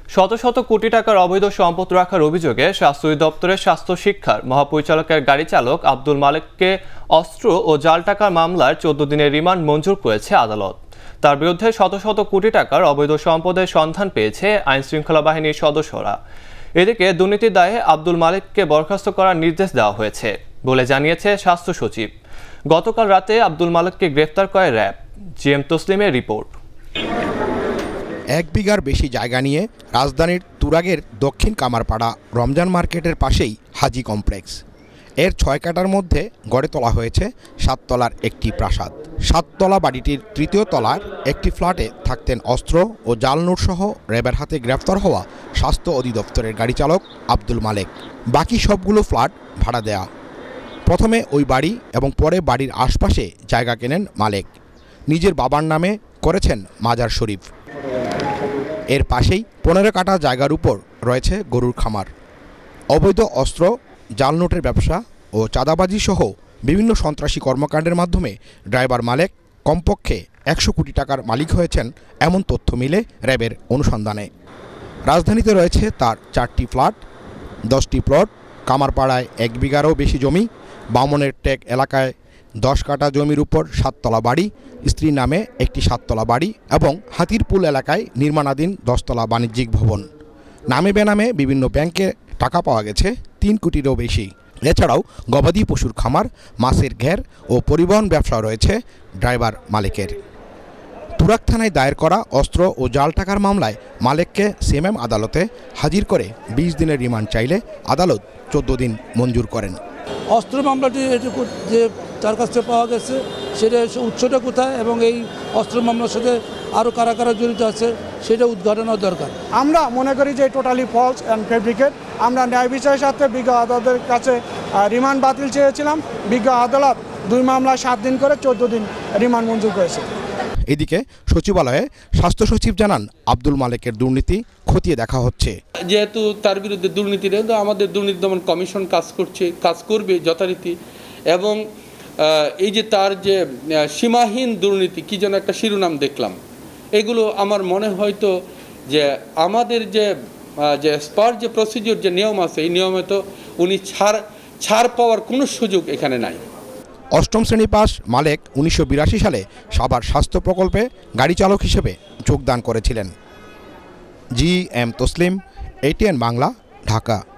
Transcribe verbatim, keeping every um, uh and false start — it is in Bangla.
শত শত কোটি টাকার অবৈধ সম্পদ রাখার অভিযোগে স্বাস্থ্য অধিদপ্তরের স্বাস্থ্য শিক্ষার মহাপরিচালকের গাড়ি চালক আব্দুল মালেককে অস্ত্র ও জাল টাকার মামলার চোদ্দ দিনের রিমান্ড মঞ্জুর করেছে আদালত। তার বিরুদ্ধে শত শত কোটি টাকার অবৈধ সম্পদের সন্ধান পেয়েছে আইনশৃঙ্খলা বাহিনীর সদস্যরা। এদিকে দুর্নীতির দায়ে আব্দুল মালেককে বরখাস্ত করার নির্দেশ দেওয়া হয়েছে বলে জানিয়েছে স্বাস্থ্য সচিব। গতকাল রাতে আব্দুল মালেককে গ্রেফতার করে র্যাব। জি এম তসলিমের রিপোর্ট। এক বিঘার বেশি জায়গা নিয়ে রাজধানীর তুরাগের দক্ষিণ কামারপাড়া রমজান মার্কেটের পাশেই হাজি কমপ্লেক্স। এর ছয় কাটার মধ্যে গড়ে তোলা হয়েছে সাততলার একটি প্রাসাদ। সাততলা বাড়িটির তৃতীয় তলার একটি ফ্ল্যাটে থাকতেন অস্ত্র ও জাল নোটসহ র্যাবের হাতে গ্রেফতার হওয়া স্বাস্থ্য অধিদপ্তরের গাড়ি চালক আব্দুল মালেক। বাকি সবগুলো ফ্ল্যাট ভাড়া দেয়া। প্রথমে ওই বাড়ি এবং পরে বাড়ির আশপাশে জায়গা কেনেন মালেক। নিজের বাবার নামে করেছেন মাজার শরীফ। এর পাশেই পনেরো কাঠা জায়গার উপর রয়েছে গরুর খামার। অবৈধ অস্ত্র, জাল নোটের ব্যবসা ও চাঁদাবাজি সহ বিভিন্ন সন্ত্রাসী কর্মকাণ্ডের মাধ্যমে ড্রাইভার মালেক কমপক্ষে একশো কোটি টাকার মালিক হয়েছেন এমন তথ্য মিলে র্যাবের অনুসন্ধানে। রাজধানীতে রয়েছে তার চারটি ফ্ল্যাট, দশটি প্লট, কামারপাড়ায় এক বিঘারও বেশি জমি, বামনের টেক এলাকায় দশ কাঠা জমির উপর সাততলা বাড়ি, স্ত্রীর নামে একটি সাততলা বাড়ি এবং হাতিরপুল এলাকায় নির্মাণাধীন দশতলা বাণিজ্যিক ভবন। নামে বেনামে বিভিন্ন ব্যাংকে টাকা পাওয়া গেছে তিন কোটিরও বেশি। এছাড়াও গবাদি পশুর খামার, মাছের ঘের ও পরিবহন ব্যবসা রয়েছে ড্রাইভার মালিকের। তুরাগ থানায় দায়ের করা অস্ত্র ও জাল টাকার মামলায় মালেককে সিএমএম আদালতে হাজির করে বিশ দিনের রিমান্ড চাইলে আদালত চোদ্দ দিন মঞ্জুর করেন। অস্ত্র মামলাটি এটুকু যে তার কাছ থেকে পাওয়া গেছে সেটা উৎসটা কোথায় এবং এই অস্ত্র মামলার সাথে আরও কারা কারা জড়িত আছে সেটা উদ্ঘাটনের দরকার। আমরা মনে করি যে টোটালি ফলস অ্যান্ড ফেব্রিকেট। আমরা ন্যায় বিচারের সাথে বিজ্ঞ আদালতের কাছে রিমান্ড বাতিল চেয়েছিলাম। বিজ্ঞ আদালত দুই মামলায় সাত দিন করে চোদ্দ দিন রিমান্ড মঞ্জুর করেছে। এদিকে সচিবালয়ে স্বাস্থ্য সচিব জানান আব্দুল মালেকের দুর্নীতি খতিয়ে দেখা হচ্ছে। যেহেতু তার বিরুদ্ধে দুর্নীতি আমাদের দুর্নীতি দমন কমিশন কাজ করছে, কাজ করবে যথারীতি। এবং এই যে তার যে সীমাহীন দুর্নীতি কি যেন একটা শিরোনাম দেখলাম, এগুলো আমার মনে হয়তো যে আমাদের যে যে স্পার যে প্রসিডিওর যে নিয়ম আছে এই নিয়মে তো উনি ছাড় ছাড় পাওয়ার কোনো সুযোগ এখানে নাই। অষ্টম শ্রেণী পাস মালেক উনিশশো বিরাশি সালে সাভার স্বাস্থ্য প্রকল্পে গাড়ি চালক হিসেবে যোগদান করেছিলেন। জি এম তসলিম, এটিএন বাংলা, ঢাকা।